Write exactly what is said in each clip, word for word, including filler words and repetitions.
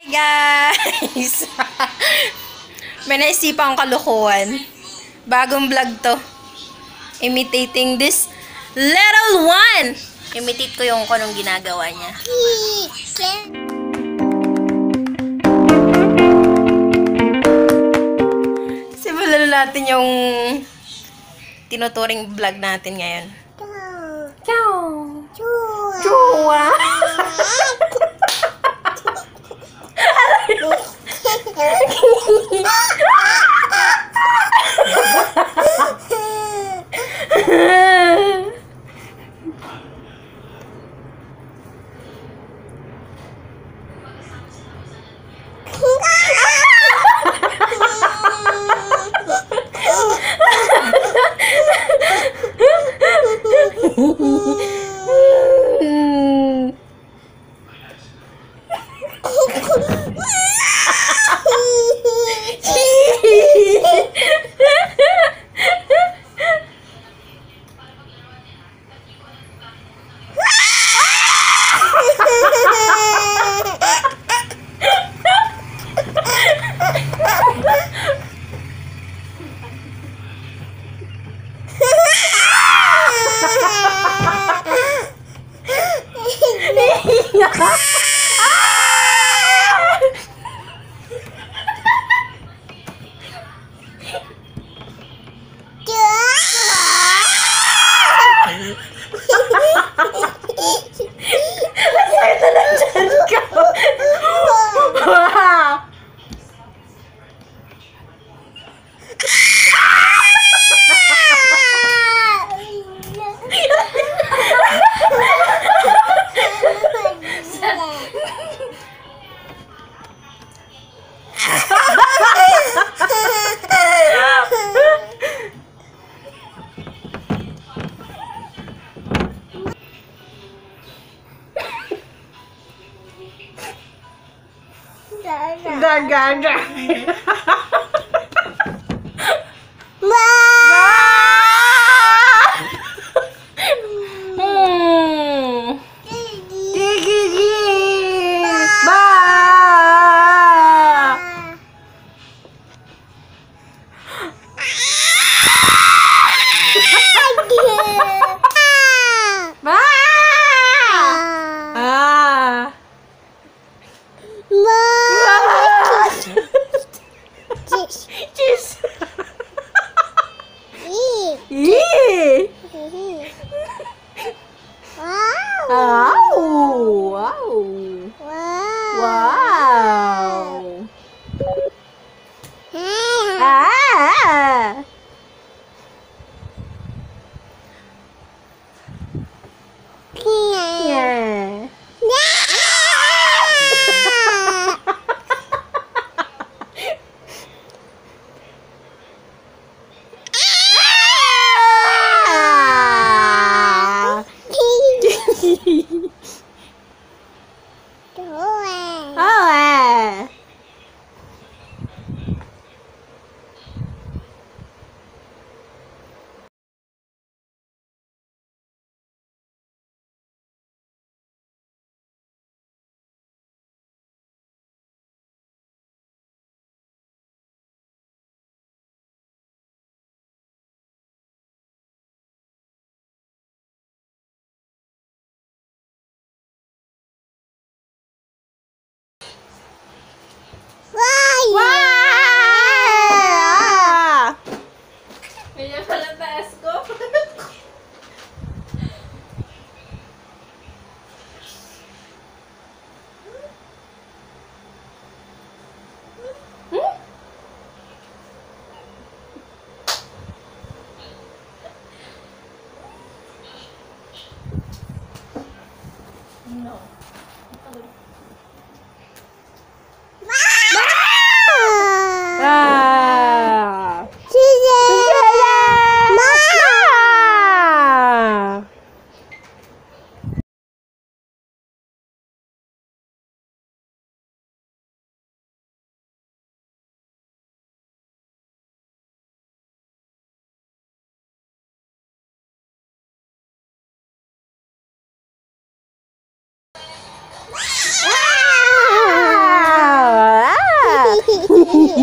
Hey guys! May naisipang kalokohan. Bagong vlog to. Imitating this little one. Imitate ko yung kung anong ginagawa niya. Simulan natin yung tinuturing vlog natin ngayon. Ciao! Chua! Gaganda. Ma! Hmm. Gigi. Ba. Ba. Ah. Ma.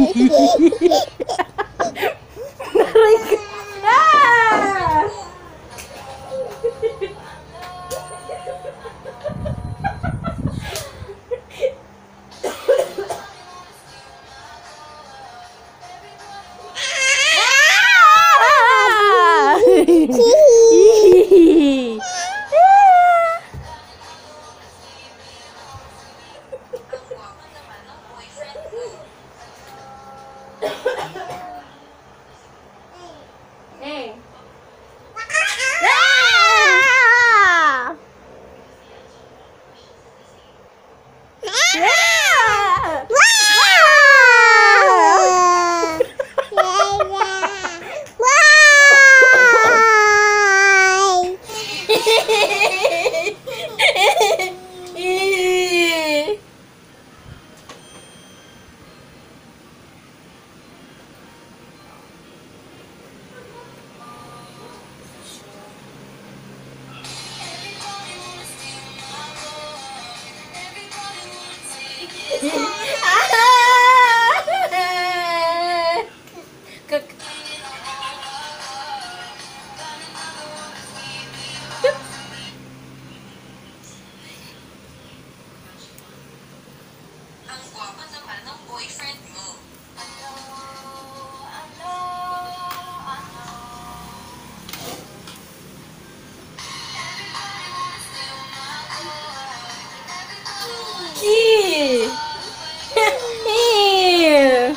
Aray ko. Ah! Hey. Kak- Ang gwapa naman ng boyfriend mo. Ew. Ew.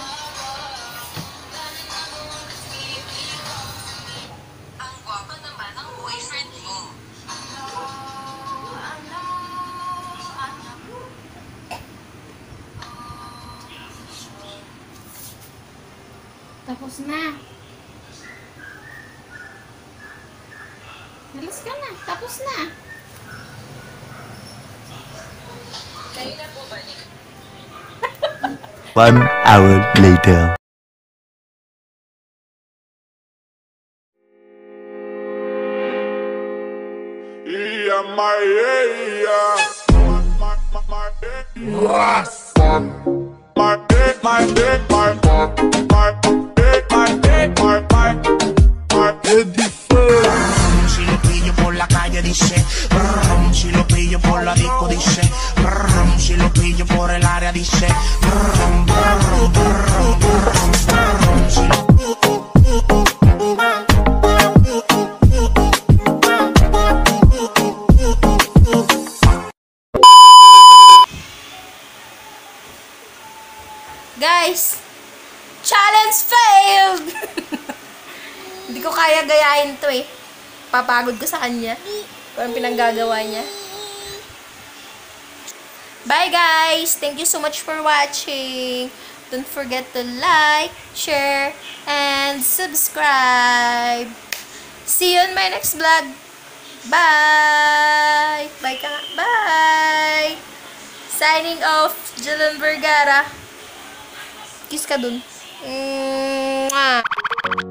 Ang gwapa naman ng boyfriend mo. Tapos na. Alis ka na. Tapos na. Kayo na po ba ni? One hour later. Yeah, my, yeah. My, my, my, yes. My dick, my dick, my, my, my dick, my dick, my, my, my dick. Si lo pillo por la calle dice, brum, si lo pillo por la disco dice, brum, si lo pillo por el área dice, brum, brum, brum, brum, brum, si lo Guys, challenge failed! Hindi ko kaya gayahin to eh. Papagod ko sa kanya. Kung anong pinanggagawa niya. Bye guys! Thank you so much for watching. Don't forget to like, share, and subscribe. See you on my next vlog. Bye! Bye ka nga. Bye! Signing off, Jalen Vergara. Kiss ka dun. Mwah!